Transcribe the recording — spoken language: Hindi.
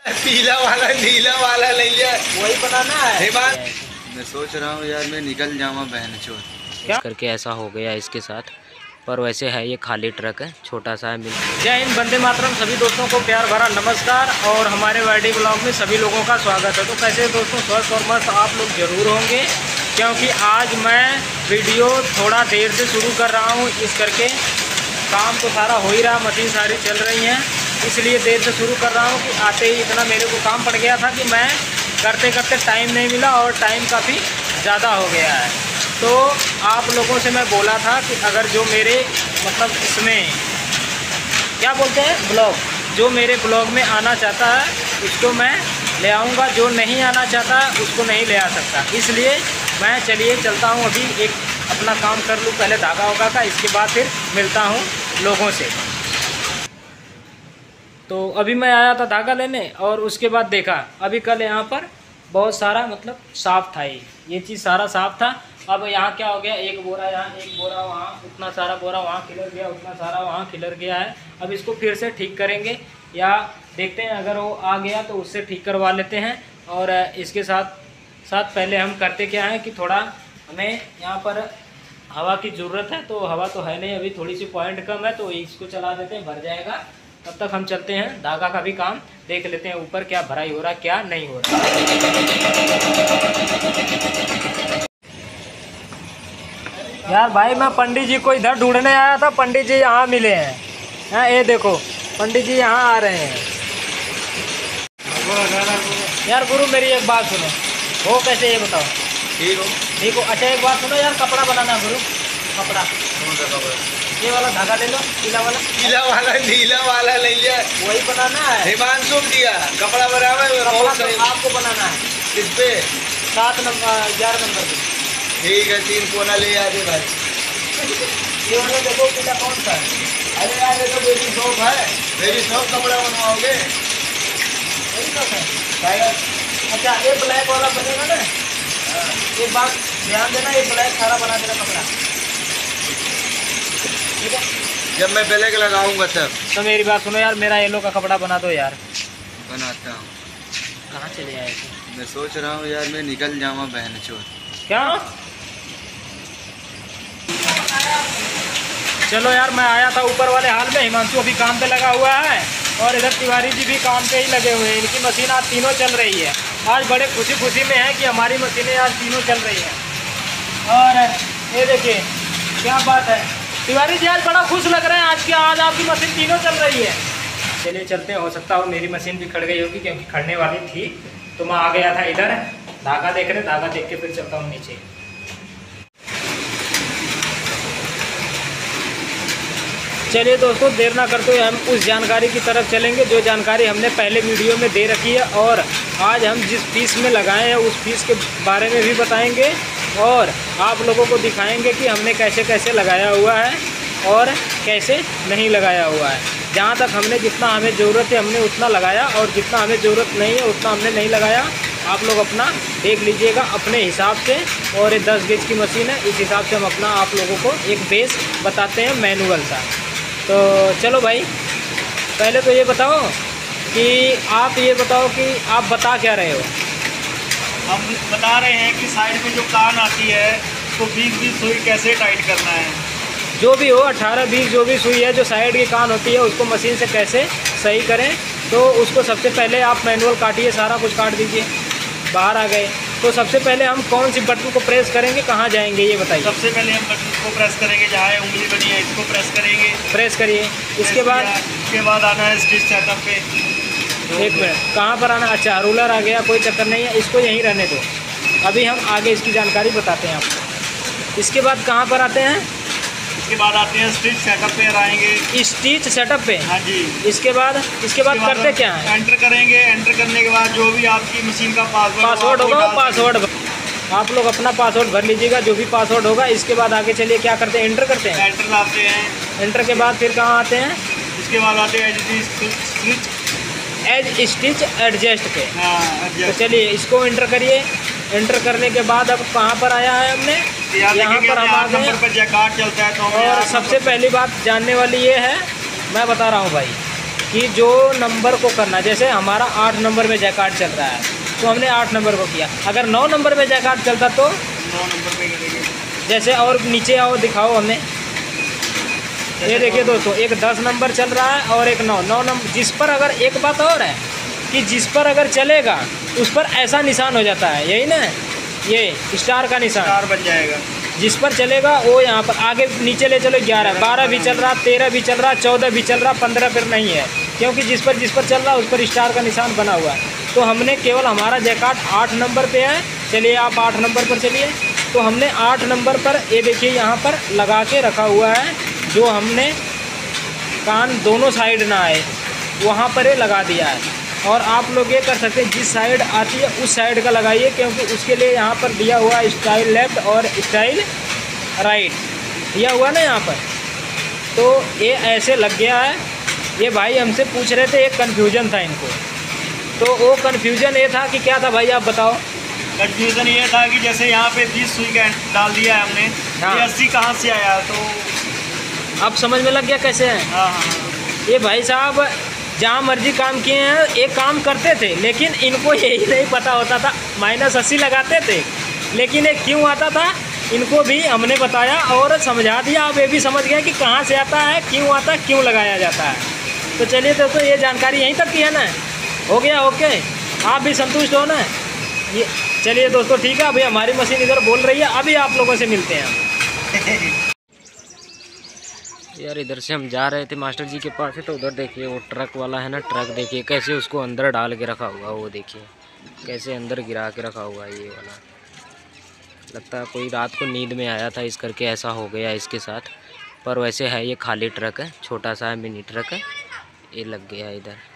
पीला वाला नीला वाला ले लिया, वही बनाना है। मैं सोच रहा हूँ यार मैं निकल जाऊँ बहन चोर क्या करके ऐसा हो गया इसके साथ। पर वैसे है ये खाली ट्रक है, छोटा सा है। जय हिंद, वंदे मातरम। सभी दोस्तों को प्यार भरा नमस्कार और हमारे वाईडी ब्लॉग में सभी लोगों का स्वागत है। तो कैसे दोस्तों, स्वस्थ और मस्त आप लोग ज़रूर होंगे, क्योंकि आज मैं वीडियो थोड़ा देर से शुरू कर रहा हूँ। इस करके काम तो सारा हो ही रहा, मशीन सारी चल रही हैं, इसलिए देर से शुरू कर रहा हूँ कि आते ही इतना मेरे को काम पड़ गया था कि मैं करते करते टाइम नहीं मिला और टाइम काफ़ी ज़्यादा हो गया है। तो आप लोगों से मैं बोला था कि अगर जो मेरे मतलब इसमें क्या बोलते हैं ब्लॉग, जो मेरे ब्लॉग में आना चाहता है उसको मैं ले आऊँगा, जो नहीं आना चाहता उसको नहीं ले आ सकता। इसलिए मैं चलता हूँ, अभी एक अपना काम कर लूँ पहले धागा होगा का, इसके बाद फिर मिलता हूँ लोगों से। तो अभी मैं आया था धागा लेने और उसके बाद देखा अभी कल यहाँ पर बहुत सारा मतलब साफ़ था, ये चीज़ सारा साफ़ था। अब यहाँ क्या हो गया, एक बोरा यहाँ, एक बोरा वहाँ, उतना सारा बोरा वहाँ खिलर गया, उतना सारा वहाँ खिलर गया है। अब इसको फिर से ठीक करेंगे या देखते हैं, अगर वो आ गया तो उससे ठीक करवा लेते हैं। और इसके साथ साथ पहले हम करते क्या है कि थोड़ा हमें यहाँ पर हवा की ज़रूरत है, तो हवा तो है नहीं अभी, थोड़ी सी पॉइंट कम है, तो इसको चला देते हैं, भर जाएगा। तब तक हम चलते हैं धागा का भी काम देख लेते हैं, ऊपर क्या भराई हो रहा क्या नहीं हो रहा। यार भाई, मैं पंडित जी को इधर ढूंढने आया था, पंडित जी यहाँ मिले हैं। हाँ, ये देखो पंडित जी यहाँ आ रहे हैं। यार गुरु, मेरी एक बात सुनो, हो कैसे ये बताओ। ठीक हो। अच्छा एक बात सुनो यार, कपड़ा बनाना गुरु, कपड़ा। ये वाला धागा ले लो, पीला वाला नीला वाला ले लिया, वही बनाना है। हिमांशु दिया कपड़ा बराबर तो आपको बनाना है किस पे? 7 नंबर 11 नंबर पे। ठीक है, 3 कोना ले आते भाई। ये वाला देखो पीला कौन सा है। अरे यार ये तो बेबी शॉप है, बेबी शॉप कपड़ा बनवाओगे? वही तो है। अच्छा ये ब्लैक वाला बनेगा ना, एक बात ध्यान देना, ये ब्लैक सारा बना देना कपड़ा, ठीक है। जब मैं ब्लैक लगाऊंगा तब। तो मेरी बात सुनो यार, मेरा येलो का कपड़ा बना दो यार। बनाता हूँ। कहाँ चले आए थे? मैं सोच रहा हूँ यार मैं निकल जाऊँ बहन चोर। क्या? चलो यार, मैं आया था ऊपर वाले हाल में, हिमांशु अभी काम पे लगा हुआ है और इधर तिवारी जी भी काम पे ही लगे हुए हैं। इनकी मशीन आज तीनों चल रही है। आज बड़े खुशी में है कि हमारी मशीनें आज तीनों चल रही हैं। और ये देखिए क्या बात है, तिवारी जी आज बड़ा खुश लग रहे हैं आज आपकी मशीन तीनों चल रही है। चलिए चलते हैं, हो सकता हो मेरी मशीन भी खड़ गई होगी, क्योंकि खड़ने वाली थी। तो मैं आ गया था इधर धागा देख रहे, धागा देख के फिर चलता हूँ नीचे। चलिए दोस्तों, देर ना करते हुए हम उस जानकारी की तरफ चलेंगे जो जानकारी हमने पहले वीडियो में दे रखी है। और आज हम जिस फीस में लगाए हैं उस फीस के बारे में भी बताएंगे और आप लोगों को दिखाएंगे कि हमने कैसे कैसे लगाया हुआ है और कैसे नहीं लगाया हुआ है। जहाँ तक हमने जितना हमें ज़रूरत है हमने उतना लगाया, और जितना हमें ज़रूरत नहीं है उतना हमने नहीं लगाया। आप लोग अपना देख लीजिएगा अपने हिसाब से। और ये 10 गेज की मशीन है, इस हिसाब से हम अपना आप लोगों को एक बेस बताते हैं मैनुअल सा। तो चलो भाई, पहले तो ये बताओ कि आप बता क्या रहे हो। हम बता रहे हैं कि साइड में जो कान आती है तो 20-20 सुई कैसे टाइट करना है। जो भी हो 18-20 जो भी सुई है, जो साइड की कान होती है उसको मशीन से कैसे सही करें। तो उसको सबसे पहले आप मैनुअल काटिए, सारा कुछ काट दीजिए। बाहर आ गए तो सबसे पहले हम कौन सी बटन को प्रेस करेंगे, कहाँ जाएंगे ये बताइए। सबसे पहले हम बटन को प्रेस करेंगे, जहाँ उंगली बनी है इसको प्रेस करेंगे। प्रेस करिए। इसके बाद आना है स्टिच सेटअप पे। 1 मिनट, कहाँ पर आना? अच्छा रूलर आ गया, कोई चक्कर नहीं है, इसको यहीं रहने दो। अभी हम आगे इसकी जानकारी बताते हैं आपको। इसके बाद कहाँ पर आते हैं? इसके बाद आते हैं स्टिच सेटअप पे आएंगे। स्टिच सेटअप पे? हाँ जी। इसके बाद करते क्या है? एंटर करेंगे। एंटर करने के बाद जो भी आपकी मशीन का पासवर्ड होगा, पासवर्ड आप लोग अपना पासवर्ड भर लीजिएगा, जो भी पासवर्ड होगा। इसके बाद आगे चलिए क्या करते हैं, एंटर करते हैं। एंटर लाते हैं। एंटर के बाद फिर कहाँ आते हैं? इसके बाद आते हैं एज स्टिच एडजस्ट पे। हाँ, तो चलिए इसको एंटर करिए। एंटर करने के बाद अब कहाँ पर आया है हमने, यहाँ पर हम आ गए पर जैकार्ड चलता है। तो और सबसे पहली बात जानने वाली ये है, मैं बता रहा हूँ भाई, कि जो नंबर को करना, जैसे हमारा 8 नंबर में जैकार्ड चल रहा है तो हमने 8 नंबर को किया। अगर 9 नंबर में जैकार्ड चलता तो 9 नंबर पे करेंगे। जैसे, और नीचे आओ दिखाओ हमें, ये देखिए दोस्तों, एक 10 नंबर चल रहा है और एक 9 नंबर, जिस पर अगर एक बात और है कि जिस पर अगर चलेगा उस पर ऐसा निशान हो जाता है, यही ना, ये स्टार का निशान, स्टार बन जाएगा। जिस पर चलेगा वो यहाँ पर आगे नीचे ले चलो, 11 12 भी चल रहा, 13 भी चल रहा, 14 भी चल रहा, 15 फिर नहीं है, क्योंकि जिस पर चल रहा है उस पर स्टार का निशान बना हुआ है। तो हमने केवल, हमारा जैकार्ड 8 नंबर पे है, चलिए आप 8 नंबर पर चलिए। तो हमने 8 नंबर पर ये देखिए यहाँ पर लगा के रखा हुआ है, जो हमने कान दोनों साइड ना आए वहाँ पर ये लगा दिया है। और आप लोग ये कर सकते हैं, जिस साइड आती है उस साइड का लगाइए, क्योंकि उसके लिए यहाँ पर दिया हुआ है स्टाइल लेफ़्ट और स्टाइल राइट दिया हुआ ना यहाँ पर। तो ये ऐसे लग गया है। ये भाई हमसे पूछ रहे थे, एक कन्फ्यूजन था इनको, तो वो कन्फ्यूजन ये था कि क्या था भाई, आप बताओ। कन्फ्यूज़न ये था कि जैसे यहाँ पे 20 सुई का डाल दिया है हमने, हाँ। ये 80 कहाँ से आया, तो अब समझ में लग गया कैसे है। हाँ हाँ। ये भाई साहब जहाँ मर्जी काम किए हैं, एक काम करते थे, लेकिन इनको यही नहीं पता होता था, -80 लगाते थे, लेकिन ये क्यों आता था इनको भी हमने बताया और समझा दिया। अब ये भी समझ गया कि कहाँ से आता है, क्यों आता है, क्यों लगाया जाता है। तो चलिए दोस्तों, ये जानकारी यहीं तक की है ना, हो गया ओके, आप भी संतुष्ट हो ना। ये चलिए दोस्तों, ठीक है, अभी हमारी मशीन इधर बोल रही है, अभी आप लोगों से मिलते हैं। यार इधर से हम जा रहे थे मास्टर जी के पास से, तो उधर देखिए वो ट्रक वाला है ना, ट्रक देखिए कैसे उसको अंदर डाल के रखा हुआ, वो देखिए कैसे अंदर गिरा के रखा हुआ है। ये वाला लगता है कोई रात को नींद में आया था, इस करके ऐसा हो गया इसके साथ। पर वैसे है ये खाली ट्रक है, छोटा सा मिनी ट्रक है, ये लग गया है इधर।